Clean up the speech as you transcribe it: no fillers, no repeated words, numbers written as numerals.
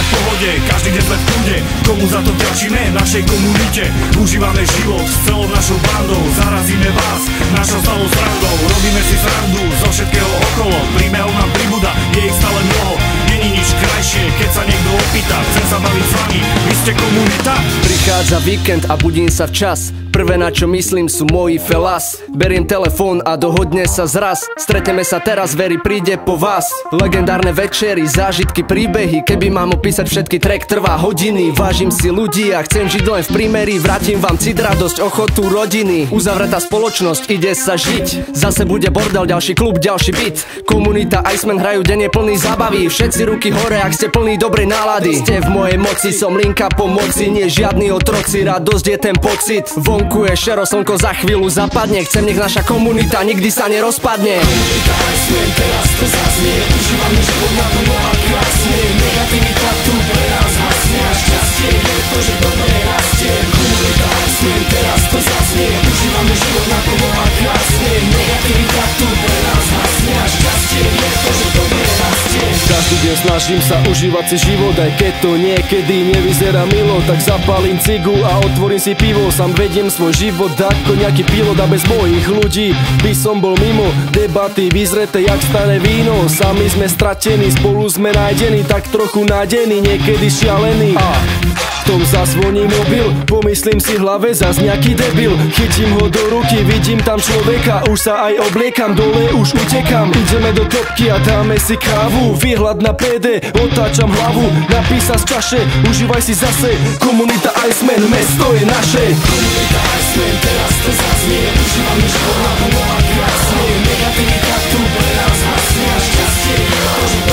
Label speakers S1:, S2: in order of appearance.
S1: v pohode, každý deň sme v kľude. Komu za to vďačíme? Našej komunite. Užívame život s celou našou bandou, zarazíme vás našou stalou srandou. Robíme si srandu zo všetkého okolo, príbehov nám pribúda, je ich stále mnoho. Není nič krajšie, keď sa niekto opýta, chcem sa baviť s vami, vy ste komunita.
S2: Prichádza víkend a budím sa včas. Prvé na čo myslím sú moji felas. Beriem telefón a dohodne sa zraz. Stretneme sa teraz, veri príde po vás. Legendárne večery, zážitky, príbehy. Keby mám opísať všetky track, trvá hodiny. Vážim si ľudí a chcem žiť len v prímeri. Vrátim vám cit, radosť, ochotu, rodiny. Uzavretá spoločnosť, ide sa žiť. Zase bude bordel, ďalší klub, ďalší byt. Komunita Iceman hrajú denne plný zábavy. Všetci ruky hore, ak ste plný dobrej nálady. Ste v mojej moci, som linka pomoci. Nie žiadny otroci, radosť je ten pocit. Vonku je šero, slnko za chvíľu zapadne. Chcem, nech naša komunita nikdy sa nerozpadne.
S3: Komunita Iceman, teraz to zaznie. Užívame život na tom a krásne. Negativita tu pre nás hasne a šťastie je to, že dobre rastie. Komunita Iceman, teraz to zaznie. Užívame život na tom a krásne. Negativita tu pre nás hasne a šťastie je to, že dobre rastie.
S4: Každý deň snažím sa užívať si život, aj keď to niekedy nevyzerá milo. Tak zapálim cigu a otvorím si pivo. Sám vediem svoj život ako nejaký pilot a bez mojich ľudí by som bol mimo. Debaty vyzreté jak staré víno. Sami sme stratení, spolu sme nájdení. Tak trochu nádejný, niekedy šialený. A v tom zazvoní mobil, pomyslím si v hlave zas nejaký debil. Chytím ho do ruky, vidím tam človeka, už sa aj obliekam, dole už utekam. Ideme do topky a dáme si kávu. Výhľad na PD, otáčam hlavu. Napísa z čaše, užívaj si zase. Komunita Iceman, mesto je naše.
S3: Komunita Iceman, teraz to zaznie. Užívame život na tom a krásne. Negativita tu pre nás hasne a šťastie je to, že